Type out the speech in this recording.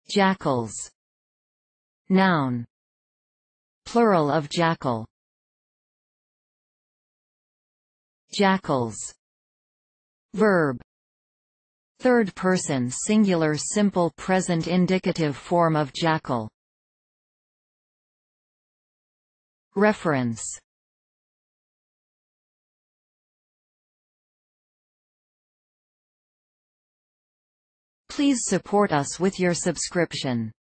Jackals. Noun. Plural of jackal. Jackals. Verb. Third person singular simple present indicative form of jackal. Reference. Please support us with your subscription.